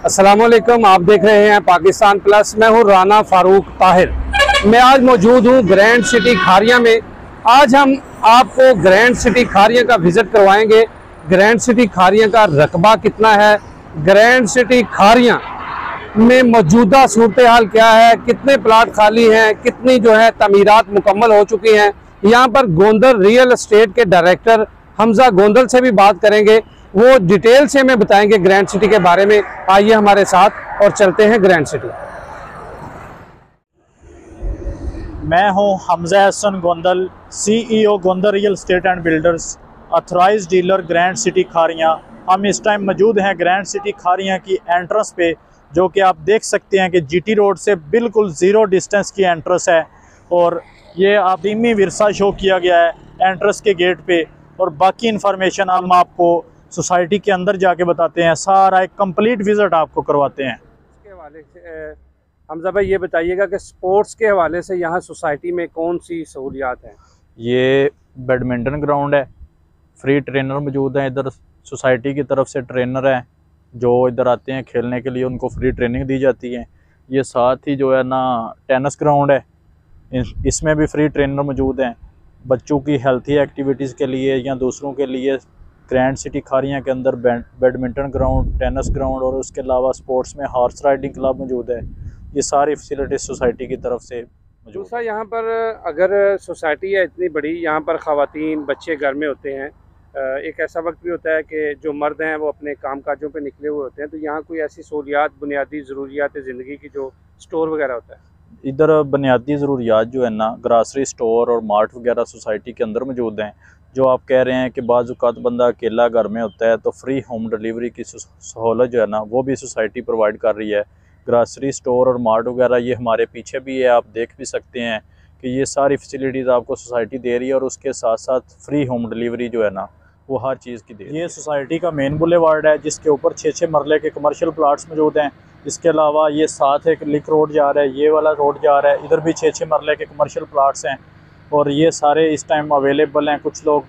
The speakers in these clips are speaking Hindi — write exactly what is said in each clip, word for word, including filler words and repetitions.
अस्सलामुअलैकुम, आप देख रहे हैं पाकिस्तान प्लस। मैं हूं राना फारूक ताहिर। मैं आज मौजूद हूं ग्रैंड सिटी खारिया में। आज हम आपको ग्रैंड सिटी खारिया का विज़िट करवाएंगे। ग्रैंड सिटी खारिया का रकबा कितना है, ग्रैंड सिटी खारिया में मौजूदा सूरत हाल क्या है, कितने प्लाट खाली हैं, कितनी जो है तमीरात मुकम्मल हो चुकी हैं। यहाँ पर गोंदल रियल एस्टेट के डायरेक्टर हमजा गोंदल से भी बात करेंगे, वो डिटेल से हमें बताएंगे ग्रैंड सिटी के बारे में। आइए हमारे साथ और चलते हैं ग्रैंड सिटी। मैं हूं Hamza Hasan Gondal, CEO Gondal real estate and builders, authorised dealer Grand City Kharia. हम इस टाइम मौजूद हैं ग्रैंड सिटी खारिया की एंट्रेंस पे, जो कि आप देख सकते हैं कि जीटी रोड से बिल्कुल ज़ीरो डिस्टेंस की एंट्रेंस है। और ये आदिमी विरसा शो किया गया है एंट्रेंस के गेट पे। और बाकी इन्फॉर्मेशन हम आपको सोसाइटी के अंदर जाके बताते हैं, सारा एक कंप्लीट विजिट आपको करवाते हैं। इसके हवाले से हमजा भाई ये बताइएगा कि स्पोर्ट्स के हवाले से यहाँ सोसाइटी में कौन सी सहूलियात हैं? ये बैडमिंटन ग्राउंड है, फ्री ट्रेनर मौजूद हैं। इधर सोसाइटी की तरफ से ट्रेनर हैं जो इधर आते हैं खेलने के लिए, उनको फ्री ट्रेनिंग दी जाती है। ये साथ ही जो है ना टेनिस ग्राउंड है, इसमें भी फ्री ट्रेनर मौजूद हैं। बच्चों की हेल्थी एक्टिविटीज़ के लिए या दूसरों के लिए ग्रैंड सिटी खारिया के अंदर बैडमिंटन ग्राउंड, टेनिस ग्राउंड और उसके अलावा स्पोर्ट्स में हॉर्स राइडिंग क्लब मौजूद है। ये सारी फैसिलिटीज सोसाइटी की तरफ से मौजूद। दूसरा, यहाँ पर अगर सोसाइटी है इतनी बड़ी, यहाँ पर ख़वातीन बच्चे घर में होते हैं, एक ऐसा वक्त भी होता है कि जो मर्द हैं वो अपने काम काजों पे निकले हुए होते हैं, तो यहाँ कोई ऐसी सहूलियात, बुनियादी ज़रूरियात ज़िंदगी की जो स्टोर वगैरह होता है? इधर बुनियादी ज़रूरियात जो है ना, ग्रासरी स्टोर और मार्ट वगैरह सोसाइटी के अंदर मौजूद हैं। जो आप कह रहे हैं कि बाज़ औक़ात बंदा अकेला घर में होता है, तो फ्री होम डिलीवरी की सहूलत जो है ना वो भी सोसाइटी प्रोवाइड कर रही है। ग्रासरी स्टोर और मार्ट वगैरह ये हमारे पीछे भी है, आप देख भी सकते हैं कि ये सारी फैसिलिटीज़ आपको सोसाइटी दे रही है। और उसके साथ साथ फ्री होम डिलीवरी जो है ना वो हर चीज़ की दे रही है। ये सोसाइटी का मेन बुलेवार्ड है, जिसके ऊपर छः छः मरले के कमर्शियल प्लाट्स मौजूद हैं। इसके अलावा ये साथ एक लिंक रोड जा रहा है, ये वाला रोड जा रहा है, इधर भी छः छः मरले के कमर्शियल प्लाट्स हैं। और ये सारे इस टाइम अवेलेबल हैं। कुछ लोग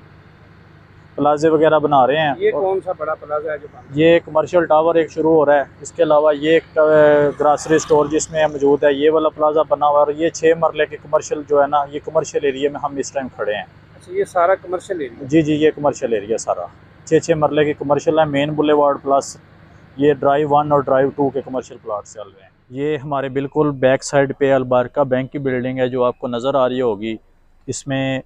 प्लाजे वगैरह बना रहे हैं। ये कौन सा बड़ा प्लाजा है जो? ये कमर्शियल टावर एक शुरू हो रहा है। इसके अलावा ये एक ग्रासरी स्टोर जिसमें मौजूद है, ये वाला प्लाजा बना हुआ है। और ये छः मरले के कमर्शियल जो है ना, ये कमर्शियल एरिया में हम इस टाइम खड़े हैं। अच्छा, ये सारा कमर्शियल एरिया? जी जी, ये कमर्शियल एरिया सारा छः छः मरले के कमर्शियल है। मेन बुलेवार्ड प्लस ये ड्राइव वन और ड्राइव टू के कमर्शियल प्लाट चल रहे हैं। ये हमारे बिल्कुल बैक साइड पे अलबारका बैंक की बिल्डिंग है जो आपको नज़र आ रही होगी। इसमें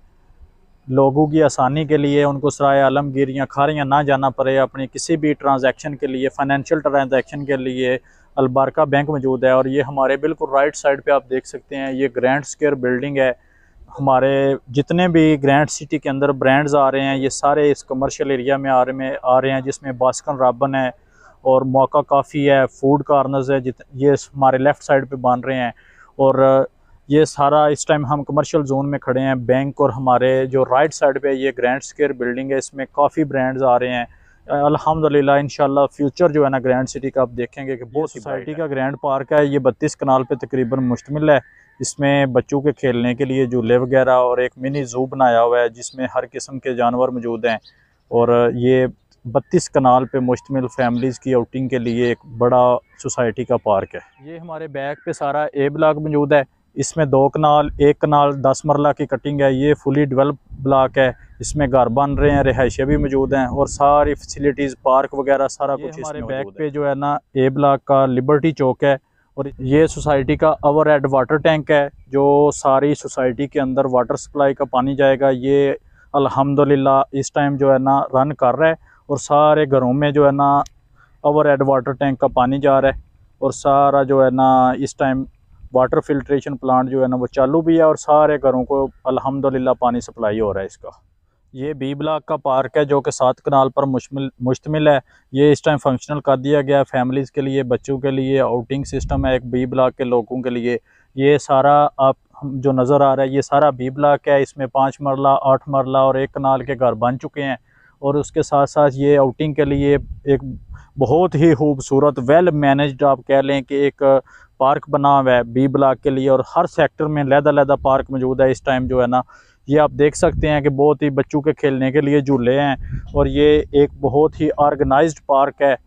लोगों की आसानी के लिए, उनको सराय आलमगीर या खारियाँ ना जाना पड़े, अपनी किसी भी ट्रांजैक्शन के लिए, फाइनेंशियल ट्रांजैक्शन के लिए अलबारका बैंक मौजूद है। और ये हमारे बिल्कुल राइट साइड पे आप देख सकते हैं, ये ग्रैंड स्क्वायर बिल्डिंग है। हमारे जितने भी ग्रैंड सिटी के अंदर ब्रांड्स आ रहे हैं, ये सारे इस कमर्शियल एरिया में आ रहे में आ रहे हैं, जिसमें बास्किन रॉबिन्स है और मौका काफ़ी है, फूड कॉर्नर्स है, जित ये हमारे लेफ़्ट साइड पे बन रहे हैं। और ये सारा इस टाइम हम कमर्शियल जोन में खड़े हैं, बैंक। और हमारे जो राइट साइड पे ये ग्रैंड स्क्वायर बिल्डिंग है, इसमें काफ़ी ब्रांड्स आ रहे हैं। अल्हम्दुलिल्लाह इंशाल्लाह फ्यूचर जो है ना ग्रैंड सिटी का आप देखेंगे कि बहुत सोसाइटी का ग्रैंड पार्क है। ये बत्तीस कनाल पे तकरीबन मुश्तमिल है। इसमें बच्चों के खेलने के लिए झूले वगैरह और एक मिनी ज़ू बनाया हुआ है जिसमें हर किस्म के जानवर मौजूद हैं। और ये बत्तीस कनाल पे मुश्तमिल फैमिलीज़ की आउटिंग के लिए एक बड़ा सोसाइटी का पार्क है। ये हमारे बैक पे सारा ए ब्लॉक मौजूद है। इसमें दो कनाल, एक कनाल दस मरला की कटिंग है। ये फुली डेवलप ब्लॉक है, इसमें घर बन रहे हैं, रिहाइशें भी मौजूद हैं और सारी फैसिलिटीज़, पार्क वगैरह सारा कुछ हमारे बैक पे जो है ना ए ब्लॉक का लिबर्टी चौक है। और ये सोसाइटी का ओवर हेड वाटर टैंक है, जो सारी सोसाइटी के अंदर वाटर सप्लाई का पानी जाएगा। ये अल्हम्दुलिल्लाह इस टाइम जो है ना रन कर रहा है और सारे घरों में जो है ना ओवर हेड वाटर टैंक का पानी जा रहा है। और सारा जो है ना इस टाइम वाटर फिल्ट्रेशन प्लांट जो है ना वो चालू भी है और सारे घरों को अल्हम्दुलिल्लाह पानी सप्लाई हो रहा है इसका। ये बी ब्लॉक का पार्क है जो कि सात कनाल पर मुश्तमिल मुश्तमिल है। ये इस टाइम फंक्शनल कर दिया गया है फैमिलीज़ के लिए, बच्चों के लिए आउटिंग सिस्टम है एक बी ब्लॉक के लोगों के लिए। ये सारा आप जो नज़र आ रहा है ये सारा बी ब्लॉक है। इसमें पाँच मरला, आठ मरला और एक कनाल के घर बन चुके हैं। और उसके साथ साथ ये आउटिंग के लिए एक बहुत ही खूबसूरत वेल मैनेज्ड आप कह लें कि एक पार्क बना हुआ है बी ब्लॉक के लिए। और हर सेक्टर में लहदा-लहदा पार्क मौजूद है इस टाइम जो है ना। ये आप देख सकते हैं कि बहुत ही बच्चों के खेलने के लिए झूले हैं। और ये एक बहुत ही ऑर्गेनाइज्ड पार्क है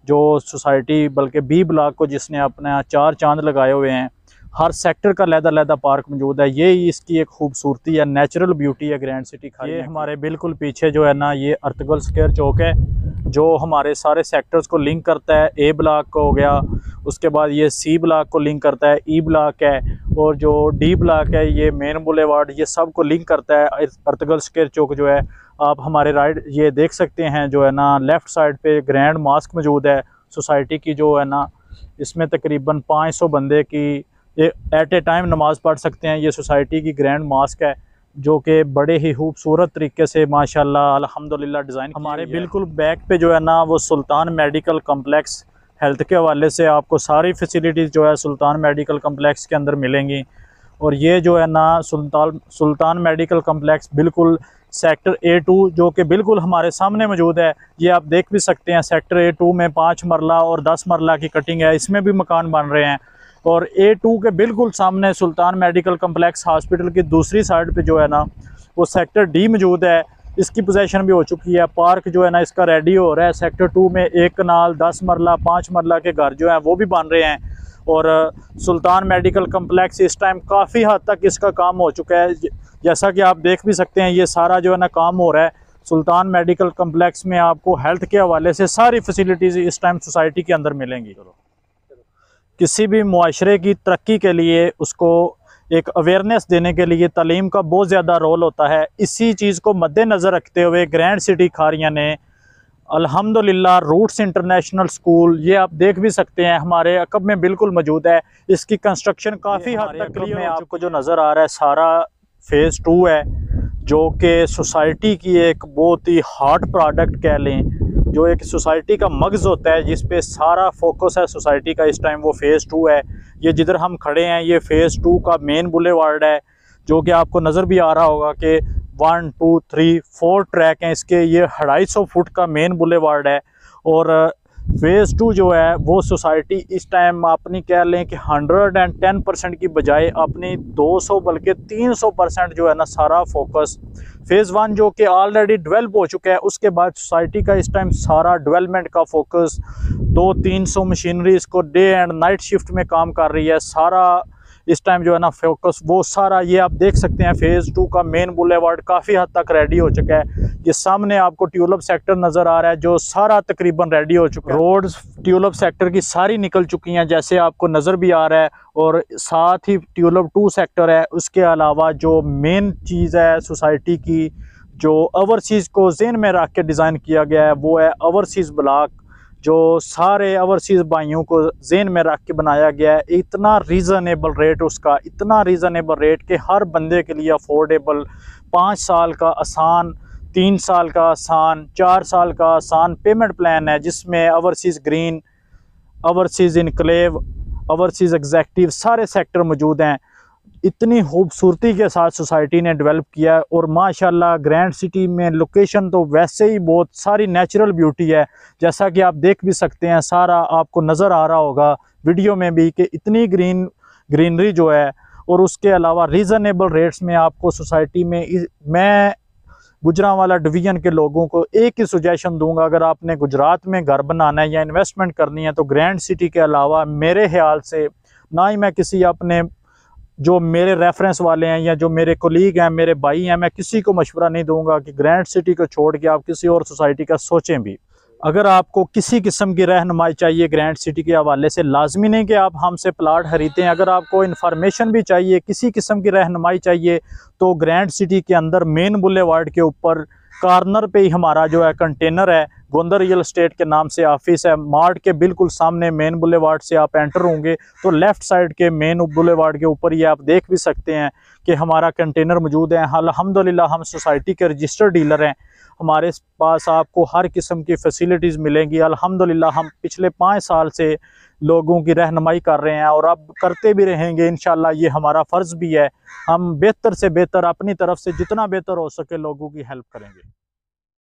जो सोसाइटी बल्कि बी ब्लॉक को जिसने अपना चार चांद लगाए हुए हैं, हर सेक्टर का लहदा लहदा पार्क मौजूद है। ये इसकी एक खूबसूरती है, नेचुरल ब्यूटी है ग्रैंड सिटी खारिया। ये हमारे बिल्कुल पीछे जो है ना, ये अर्तगल स्क्वायर चौक है जो हमारे सारे सेक्टर्स को लिंक करता है। ए ब्लॉक को हो गया, उसके बाद ये सी ब्लॉक को लिंक करता है, ई ब्लॉक है, और जो डी ब्लॉक है ये मेन बुलेवार्ड, ये सब को लिंक करता है। अर्तगल स्क्वायर चौक जो है, आप हमारे राइट ये देख सकते हैं जो है ना, लेफ़्ट साइड पे ग्रैंड मॉस्क मौजूद है सोसाइटी की, जो है ना इसमें तकरीबन पाँच सौ बंदे की एट ए टाइम नमाज़ पढ़ सकते हैं। ये सोसाइटी की ग्रैंड मॉस्क है जो कि बड़े ही खूबसूरत तरीके से माशाल्लाह अल्हम्दुलिल्लाह डिज़ाइन हमारे बिल्कुल बैक पे जो है ना, वो सुल्तान मेडिकल कम्प्लेक्स हेल्थ के हवाले से आपको सारी फैसिलिटीज़ जो है सुल्तान मेडिकल कम्प्लेक्स के अंदर मिलेंगी। और ये जो है ना सुल्तान सुल्तान मेडिकल कम्प्लेक्स बिल्कुल सेक्टर ए टू, जो कि बिल्कुल हमारे सामने मौजूद है, ये आप देख भी सकते हैं। सेक्टर ए टू में पाँच मरला और दस मरला की कटिंग है, इसमें भी मकान बन रहे हैं। और ए टू के बिल्कुल सामने सुल्तान मेडिकल कम्प्लेक्स हॉस्पिटल की दूसरी साइड पे जो है ना, वो सेक्टर डी मौजूद है, इसकी पोजीशन भी हो चुकी है। पार्क जो है ना इसका रेडी हो रहा है। सेक्टर टू में एक कनाल, दस मरला, पाँच मरला के घर जो हैं वो भी बन रहे हैं। और सुल्तान मेडिकल कम्प्लेक्स इस टाइम काफ़ी हद तक इसका काम हो चुका है, जैसा कि आप देख भी सकते हैं। ये सारा जो है ना काम हो रहा है सुल्तान मेडिकल कम्प्लेक्स में। आपको हेल्थ के हवाले से सारी फैसिलिटीज़ इस टाइम सोसाइटी के अंदर मिलेंगी। किसी भी मुआशरे की तरक्की के लिए उसको एक अवेयरनेस देने के लिए तालीम का बहुत ज़्यादा रोल होता है। इसी चीज़ को मद्देनज़र रखते हुए ग्रैंड सिटी खारिया ने अल्हम्दुलिल्लाह रूट्स इंटरनेशनल स्कूल, ये आप देख भी सकते हैं हमारे अकब में बिल्कुल मौजूद है। इसकी कंस्ट्रक्शन काफ़ी हद तक क्लियर में आपको जो नज़र आ रहा है सारा फेज़ टू है, जो कि सोसाइटी की एक बहुत ही हॉट प्रोडक्ट कह लें, जो एक सोसाइटी का मगज़ होता है जिस पे सारा फोकस है सोसाइटी का इस टाइम, वो फेज़ टू है। ये जिधर हम खड़े हैं ये फेज़ टू का मेन बुलेवार्ड है, जो कि आपको नज़र भी आ रहा होगा कि one two three four track हैं इसके। ये अढ़ाई सौ फुट का मेन बुलेवार्ड है। और फेज़ टू जो है वो सोसाइटी इस टाइम अपनी कह लें कि हंड्रेड एंड टेन परसेंट की बजाय अपनी दो सौ बल्कि तीन सौ परसेंट जो है ना सारा फोकस फेज़ वन जो कि ऑलरेडी डेवलप हो चुका है, उसके बाद सोसाइटी का इस टाइम सारा डेवलपमेंट का फोकस, दो तीन सौ मशीनरी इसको डे एंड नाइट शिफ्ट में काम कर रही है। सारा इस टाइम जो है ना फोकस वो सारा, ये आप देख सकते हैं फेज़ टू का मेन बुलेवार्ड काफ़ी हद तक रेडी हो चुका है। ये सामने आपको ट्यूलिप सेक्टर नज़र आ रहा है जो सारा तकरीबन रेडी हो चुका है। रोड्स ट्यूलिप सेक्टर की सारी निकल चुकी हैं जैसे आपको नज़र भी आ रहा है। और साथ ही ट्यूलिप टू सेक्टर है। उसके अलावा जो मेन चीज़ है सोसाइटी की, जो ओवरसीज़ को ज़हन में रख के डिज़ाइन किया गया है, वो है ओवरसीज़ ब्लॉक, जो सारे ओवरसीज़ भाइयों को ज़हन में रख के बनाया गया है। इतना रीज़नेबल रेट उसका, इतना रीज़नेबल रेट कि हर बंदे के लिए अफोर्डेबल। पाँच साल का आसान, तीन साल का आसान, चार साल का आसान पेमेंट प्लान है, जिसमें overseas green, overseas enclave, overseas executive सारे सेक्टर मौजूद हैं। इतनी खूबसूरती के साथ सोसाइटी ने डेवलप किया है। और माशाल्लाह ग्रैंड सिटी में लोकेशन तो वैसे ही बहुत सारी नेचुरल ब्यूटी है, जैसा कि आप देख भी सकते हैं। सारा आपको नज़र आ रहा होगा वीडियो में भी कि इतनी ग्रीन ग्रीनरी जो है। और उसके अलावा रीज़नेबल रेट्स में आपको सोसाइटी में, मैं गुजरांवाला डिवीज़न के लोगों को एक ही सजेशन दूंगा, अगर आपने गुजरात में घर बनाना है या इन्वेस्टमेंट करनी है तो ग्रैंड सिटी के अलावा मेरे ख्याल से, ना ही मैं किसी अपने जो मेरे रेफरेंस वाले हैं या जो मेरे कोलीग हैं, मेरे भाई हैं, मैं किसी को मशवरा नहीं दूंगा कि ग्रैंड सिटी को छोड़ के आप किसी और सोसाइटी का सोचें भी। अगर आपको किसी किस्म की रहनुमाई चाहिए ग्रैंड सिटी के हवाले से, लाजमी नहीं कि आप हमसे प्लाट खरीदें। अगर आपको इन्फॉर्मेशन भी चाहिए, किसी किस्म की रहनुमाई चाहिए, तो ग्रैंड सिटी के अंदर मेन बुलेवार्ड के ऊपर कॉर्नर पे ही हमारा जो है कंटेनर है, गोंदा रियल एस्टेट के नाम से ऑफिस है। मार्ट के बिल्कुल सामने मेन बुलेवार्ड से आप एंटर होंगे तो लेफ़्ट साइड के मेन बुलेवार्ड के ऊपर ये आप देख भी सकते हैं कि हमारा कंटेनर मौजूद है। अल्हम्दुलिल्लाह हम सोसाइटी के रजिस्टर्ड डीलर हैं, हमारे पास आपको हर किस्म की फैसिलिटीज़ मिलेंगी। अल्हम्दुलिल्लाह हम पिछले पाँच साल से लोगों की रहनुमाई कर रहे हैं और अब करते भी रहेंगे इंशाल्लाह। ये हमारा फ़र्ज़ भी है, हम बेहतर से बेहतर अपनी तरफ से जितना बेहतर हो सके लोगों की हेल्प करेंगे।